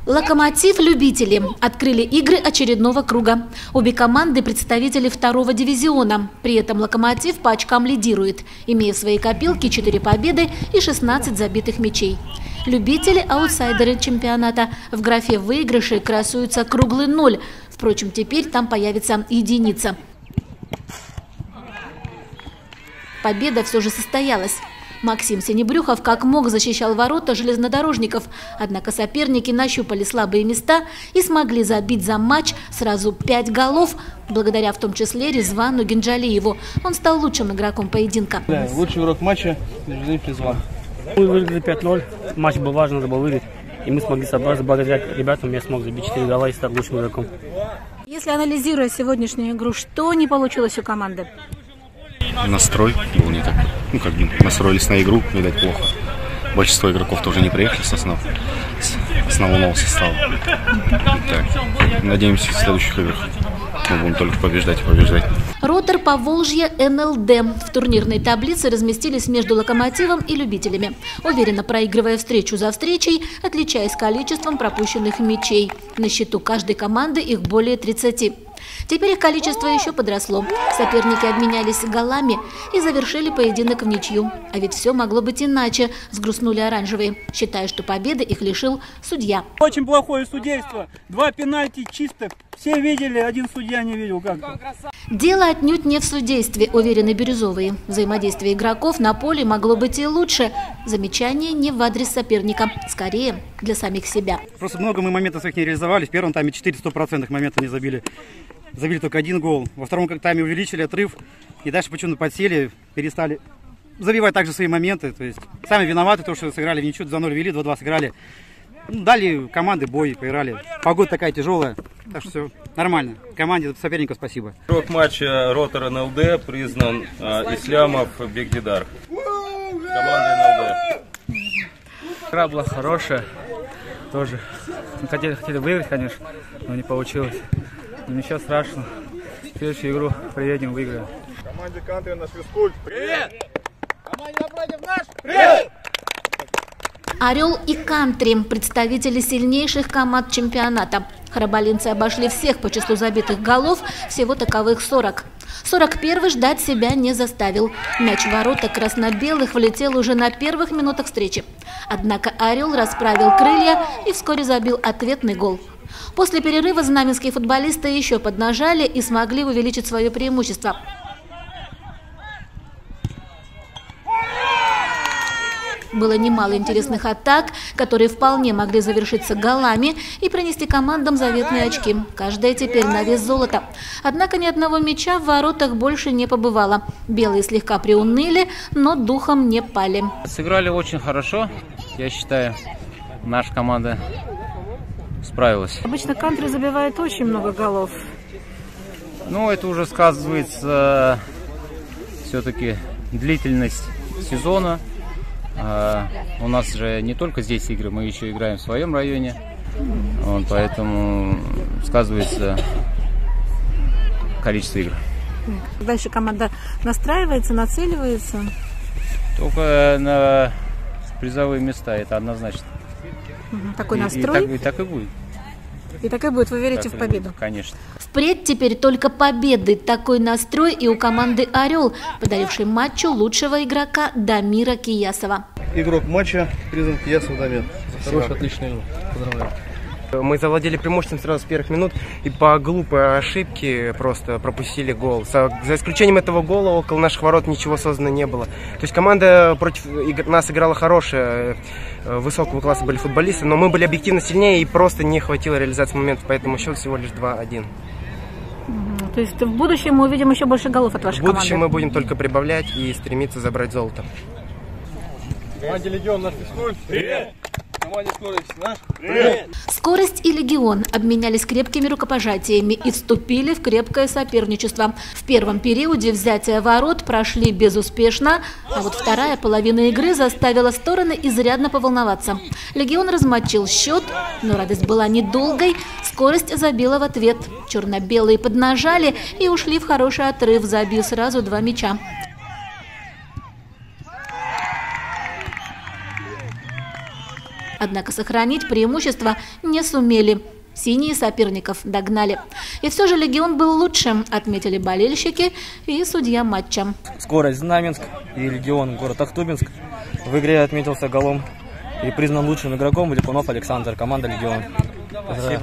Локомотив-любители открыли игры очередного круга. Обе команды – представители второго дивизиона. При этом «Локомотив» по очкам лидирует, имея в своей копилке 4 победы и 16 забитых мячей. Любители – аутсайдеры чемпионата. В графе выигрышей красуется круглый 0. Впрочем, теперь там появится единица. Победа все же состоялась. Максим Синебрюхов как мог защищал ворота железнодорожников. Однако соперники нащупали слабые места и смогли забить за матч сразу 5 голов, благодаря в том числе Резвану Генджалиеву. Он стал лучшим игроком поединка. Да, лучший игрок матча Резван. Мы выиграли 5-0. Матч был важен, надо было выиграть. И мы смогли собраться благодаря ребятам. Я смог забить 4 гола и стать лучшим игроком. Если анализируя сегодняшнюю игру, что не получилось у команды? Настрой был не такой. Настроились на игру, видать, плохо. Большинство игроков тоже не приехали с основного состава. Так, надеемся, в следующих играх мы будем только побеждать и побеждать. Ротор Поволжье НЛД в турнирной таблице разместились между «Локомотивом» и любителями, уверенно проигрывая встречу за встречей, отличаясь количеством пропущенных мячей. На счету каждой команды их более 30. Теперь их количество еще подросло. Соперники обменялись голами и завершили поединок в ничью. А ведь все могло быть иначе, взгрустнули оранжевые, считая, что победы их лишил судья. Очень плохое судейство. 2 пенальти чистых. Все видели, один судья не видел. Как? Дело отнюдь не в судействе, уверены бирюзовые. Взаимодействие игроков на поле могло быть и лучше. Замечание не в адрес соперника, скорее для самих себя. Просто много мы моментов своих не реализовали. В первом тайме 4 100% моментов не забили. Забили только 1 гол. Во втором тайме увеличили отрыв. И дальше почему-то подсели, перестали забивать также свои моменты. То есть сами виноваты, то, что сыграли в ничью, 2-0 вели, 2-2 сыграли. Дали команды бой, поиграли. Погода такая тяжелая, так что все нормально. Команде соперников спасибо. Игрок матча Ротор НЛД признан Ислямов Бегдидар. Команда НЛД. Игра была хорошая. Тоже хотели выиграть, конечно, но не получилось. Но ничего страшного. Следующую игру приедем, выиграем. Команде Кантри наш физкульт. Привет! Команде напротив наш. Привет! «Орел» и «Кантри» – представители сильнейших команд чемпионата. Харабалинцы обошли всех по числу забитых голов, всего таковых 40. 41-й ждать себя не заставил. Мяч в ворота красно-белых влетел уже на первых минутах встречи. Однако «Орел» расправил крылья и вскоре забил ответный гол. После перерыва знаменские футболисты еще поднажали и смогли увеличить свое преимущество. Было немало интересных атак, которые вполне могли завершиться голами и принести командам заветные очки. Каждая теперь на вес золота. Однако ни одного мяча в воротах больше не побывало. Белые слегка приуныли, но духом не пали. Сыграли очень хорошо, я считаю, наша команда справилась. Обычно «Кантри» забивает очень много голов. Ну, это уже сказывается все-таки длительность сезона. У нас же не только здесь игры, мы еще играем в своем районе, поэтому сказывается количество игр. Дальше команда настраивается, нацеливается? Только на призовые места, это однозначно. Такой настрой? И так и будет. И так и будет, вы верите в победу? Конечно. Впредь теперь только победы. Такой настрой и у команды «Орел», подарившей матчу лучшего игрока Дамира Киясова. Игрок матча признан Киясов Дамир. Хороший, отличный игрок. Поздравляю. Мы завладели преимуществом сразу с первых минут и по глупой ошибке просто пропустили гол. За исключением этого гола около наших ворот ничего создано не было. То есть команда против нас играла хорошая, высокого класса были футболисты, но мы были объективно сильнее и просто не хватило реализации моментов, поэтому счет всего лишь 2-1. То есть в будущем мы увидим еще больше голов от вашей команды? В будущем мы будем только прибавлять и стремиться забрать золото. Команде Легион наш физкульт. Привет! «Скорость» и «Легион» обменялись крепкими рукопожатиями и вступили в крепкое соперничество. В первом периоде взятия ворот прошли безуспешно, а вот вторая половина игры заставила стороны изрядно поволноваться. «Легион» размочил счет, но радость была недолгой. «Скорость» забила в ответ. Черно-белые поднажали и ушли в хороший отрыв, забив сразу 2 мяча. Однако сохранить преимущество не сумели. Синие соперников догнали. И все же «Легион» был лучшим, отметили болельщики и судья матча. Скорость Знаменск и «Легион» город Ахтубинск. В игре отметился голом и признан лучшим игроком Липунов Александр, команда «Легион». Спасибо.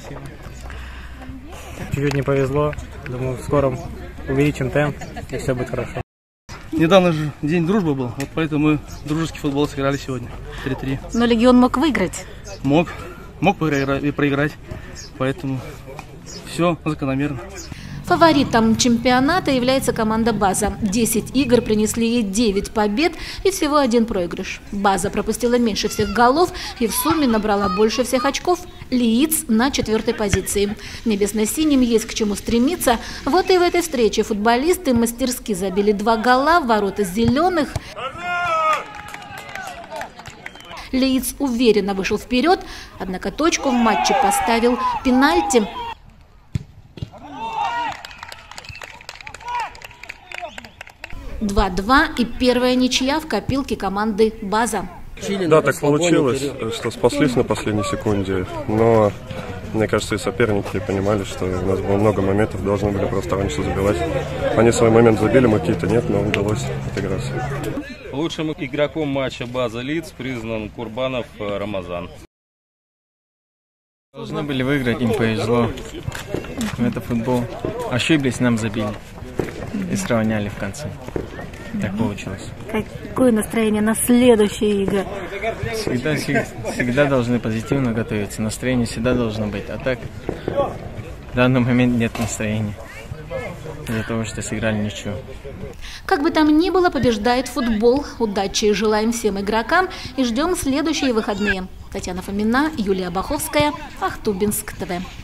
Чуть-чуть не повезло. Думаю, в скором увеличим темп и все будет хорошо. Недавно же день дружбы был, вот поэтому мы дружеский футбол сыграли сегодня. 3-3. Но «Легион» мог выиграть. Мог и проиграть, поэтому все закономерно. Фаворитом чемпионата является команда «База». 10 игр принесли ей 9 побед и всего 1 проигрыш. «База» пропустила меньше всех голов и в сумме набрала больше всех очков. «Лииц» на 4-й позиции. Небесно-синим есть к чему стремиться. Вот и в этой встрече футболисты мастерски забили 2 гола в ворота зеленых. «Лииц» уверенно вышел вперед, однако точку в матче поставил пенальти. – 2-2 и первая ничья в копилке команды «База». Да, так получилось, что спаслись на последней секунде, но мне кажется, и соперники понимали, что у нас было много моментов, должны были просто раньше забивать. Они свой момент забили, мы какие-то нет, но удалось отыграться. Лучшим игроком матча «База» Лиц признан Курбанов Рамазан. Должны были выиграть, им повезло. Это футбол. Ошиблись, нам забили. И сравняли в конце. Так получилось. Какое настроение на следующие игры? Всегда должны позитивно готовиться. Настроение всегда должно быть. А так, в данный момент нет настроения. Из-за того, что сыграли ничего. Как бы там ни было, побеждает футбол. Удачи желаем всем игрокам и ждем следующие выходные. Татьяна Фомина, Юлия Баховская, Ахтубинск ТВ.